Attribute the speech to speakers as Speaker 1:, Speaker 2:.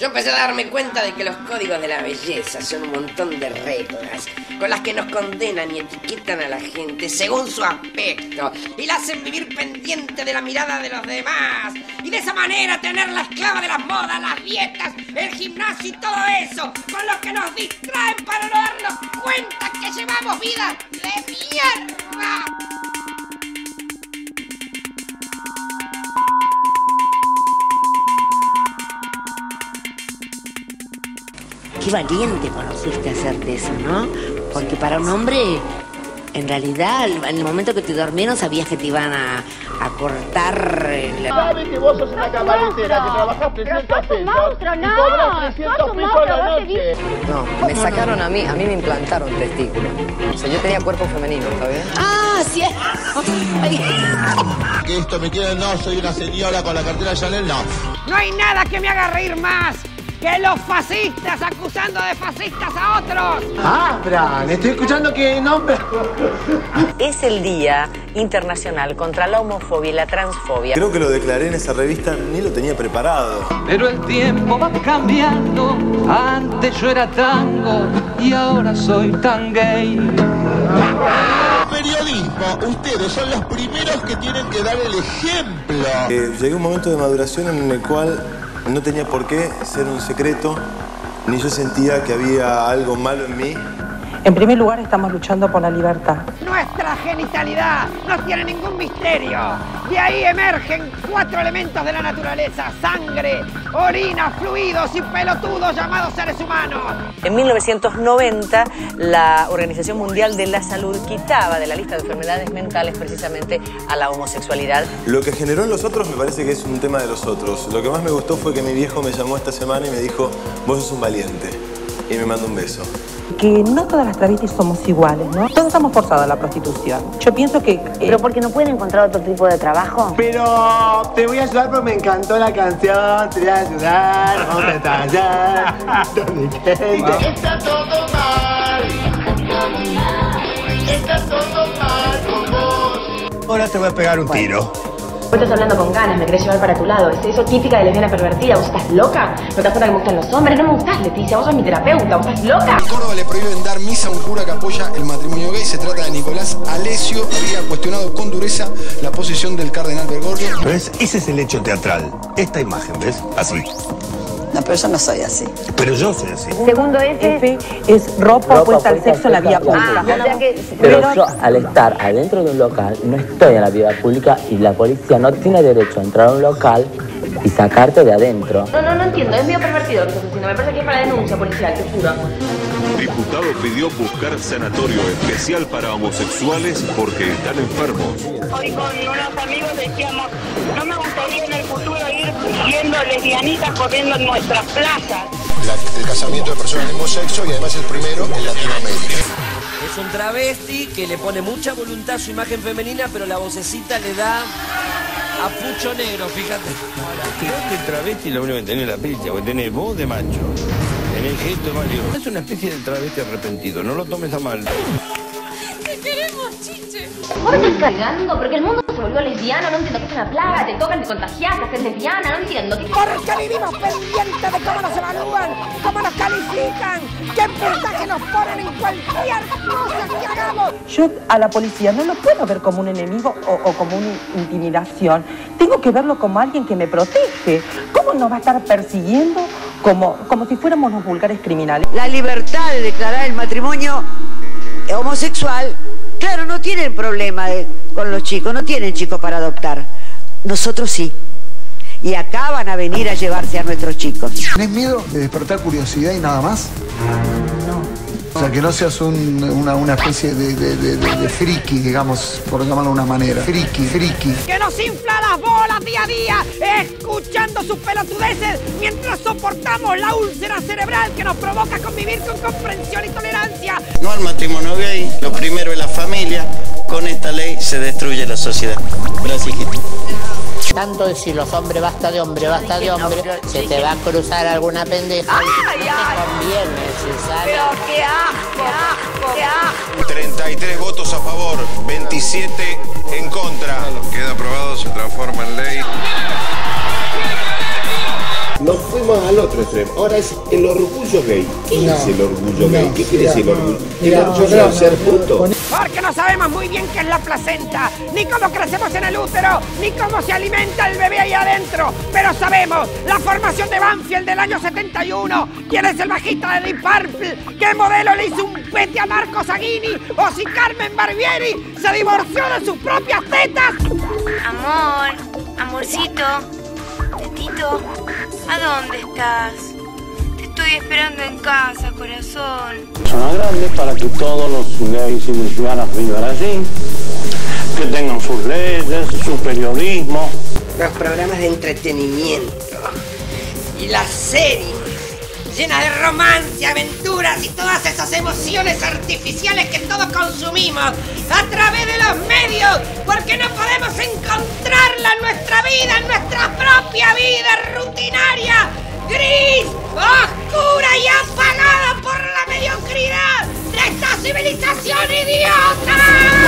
Speaker 1: Yo empecé a darme cuenta de que los códigos de la belleza son un montón de reglas con las que nos condenan y etiquetan a la gente según su aspecto y la hacen vivir pendiente de la mirada de los demás y de esa manera tener la esclava de las modas, las dietas, el gimnasio y todo eso con lo que nos distraen para no darnos cuenta que llevamos vidas de mierda.
Speaker 2: Qué valiente conociste hacerte eso, ¿no? Porque para un hombre, en realidad, en el momento que te durmieron sabías que te iban a cortar la...
Speaker 3: Sabes que vos sos una cabaretera, que trabajás 300 pesos
Speaker 4: monstruo, no,
Speaker 3: y cobras 300 pesos a la noche.
Speaker 5: No, me sacaron a mí me implantaron testículos. O sea, yo tenía cuerpo femenino, ¿está bien?
Speaker 2: ¡Ah, sí!
Speaker 3: Que esto me quede, no, soy una señora con la cartera Chanel, no.
Speaker 1: No hay nada que me haga reír más que los fascistas acusando de fascistas a otros.
Speaker 3: Ah, Fran, estoy escuchando que nombre.
Speaker 5: Es el Día Internacional contra la Homofobia y la Transfobia.
Speaker 6: Creo que lo declaré en esa revista, ni lo tenía preparado.
Speaker 7: Pero el tiempo va cambiando, antes yo era tango y ahora soy tan gay.
Speaker 3: Periodismo, ustedes son los primeros que tienen que dar el ejemplo.
Speaker 6: Llegué a un momento de maduración en el cual no tenía por qué ser un secreto, ni yo sentía que había algo malo en mí.
Speaker 8: En primer lugar, estamos luchando por la libertad.
Speaker 1: Nuestra genitalidad no tiene ningún misterio. De ahí emergen 4 elementos de la naturaleza: sangre, orina, fluidos y pelotudos llamados seres humanos.
Speaker 5: En 1990, la Organización Mundial de la Salud quitaba de la lista de enfermedades mentales precisamente a la homosexualidad.
Speaker 6: Lo que generó en los otros me parece que es un tema de los otros. Lo que más me gustó fue que mi viejo me llamó esta semana y me dijo: vos sos un valiente. Y me mandó un beso.
Speaker 8: Que no todas las travestis somos iguales, ¿no? Todos estamos forzados a la prostitución. Yo pienso que...
Speaker 2: ¿Pero porque no pueden encontrar otro tipo de trabajo?
Speaker 3: Pero te voy a ayudar porque me encantó la canción. Te voy a ayudar, vamos a estallar. Está todo mal. Está todo mal con vos. Ahora te voy a pegar un tiro.
Speaker 9: Vos estás hablando con ganas, me querés llevar para tu lado. Es eso típica de lesbiana pervertida. ¿Vos estás loca? ¿No te das cuenta que me gustan los hombres? No me gustás, Leticia. Vos sos mi terapeuta. ¿Vos estás loca?
Speaker 10: En Córdoba le prohíben dar misa a un cura que apoya el matrimonio gay. Se trata de Nicolás Alesio. Había cuestionado con dureza la posición del cardenal Bergoglio.
Speaker 11: ¿Ves? Ese es el hecho teatral. Esta imagen, ¿ves? Así.
Speaker 5: No, pero yo no soy así.
Speaker 11: Pero yo soy así.
Speaker 8: Segundo F es ropa opuesta al sexo en la vía pública.
Speaker 12: Pero yo, al estar adentro de un local, no estoy en la vía pública y la policía no tiene derecho a entrar a un local y sacarte de adentro.
Speaker 9: No entiendo. Es medio pervertido lo que estás haciendo. Me parece que es para denuncia policial, te juro.
Speaker 13: Diputado pidió buscar sanatorio especial para homosexuales porque están enfermos.
Speaker 14: Hoy con unos amigos decíamos, no me gustaría en el futuro ir viendo lesbianitas corriendo en nuestras plazas.
Speaker 10: El casamiento de personas del mismo sexo y además el primero en Latinoamérica.
Speaker 15: Es un travesti que le pone mucha voluntad a su imagen femenina, pero la vocecita le da a pucho negro, fíjate.
Speaker 11: Creo que el travesti lo único que tiene la pizza, porque tiene voz de macho. El gesto Mario. Es una especie de travesti arrepentido, no lo tomes a mal.
Speaker 9: ¡Te queremos, chiche! ¿Vos me estás cargando? Porque el mundo se volvió lesbiano, no entiendo que es una plaga, te tocan, te contagias, te haces lesbiana, no entiendo.
Speaker 1: Porque vivimos pendientes de cómo nos evalúan, cómo nos califican, qué puntaje nos ponen en cualquier cosa que hagamos.
Speaker 8: Yo a la policía no lo puedo ver como un enemigo o como una intimidación. Tengo que verlo como alguien que me protege. ¿Cómo nos va a estar persiguiendo como si fuéramos los vulgares criminales?
Speaker 2: La libertad de declarar el matrimonio homosexual, claro, no tienen problema con los chicos, no tienen chicos para adoptar. Nosotros sí. Y acá van a venir a llevarse a nuestros chicos.
Speaker 10: ¿Tenés miedo de despertar curiosidad y nada más?
Speaker 8: No.
Speaker 10: O sea, que no seas una especie de friki, digamos, por llamarlo de una manera. Friki.
Speaker 1: Que nos infla las bolas día a día, escuchando sus pelotudeces, mientras soportamos la úlcera cerebral que nos provoca convivir con comprensión y tolerancia.
Speaker 16: No al matrimonio gay, lo primero es la familia. Con esta ley se destruye la sociedad. Gracias, hijito.
Speaker 17: Tanto decir los hombres, basta de hombre, se te va a cruzar alguna pendeja.
Speaker 1: ¡Ay,
Speaker 17: no te conviene, Susana.
Speaker 1: Pero qué asco.
Speaker 11: 33 votos a favor, 27 en contra.
Speaker 13: Queda aprobado, se transforma en ley.
Speaker 4: Nos fuimos al otro extremo. Ahora es el orgullo gay. ¿Qué es el orgullo gay? ¿Qué quiere decir el orgullo? El orgullo de ser puto.
Speaker 18: Porque no sabemos muy bien qué es la placenta, ni cómo crecemos en el útero, ni cómo se alimenta el bebé ahí adentro. Pero sabemos la formación de Banfield del año 71, quién es el bajista de Deep Purple, qué modelo le hizo un pete a Marco Saghini, o si Carmen Barbieri se divorció de sus propias tetas.
Speaker 19: Amor, amorcito, tetito, ¿a dónde estás? Te estoy esperando en casa, corazón.
Speaker 20: Zona grande para que todos los gays y lesbianas vivan allí, que tengan sus leyes, su periodismo.
Speaker 1: Los programas de entretenimiento y las series llenas de romance, aventuras y todas esas emociones artificiales que todos consumimos a través de los medios, porque no podemos encontrarla en nuestra vida, en nuestra propia vida rutinaria, gris, oscura y apagada por la mediocridad de esta civilización idiota.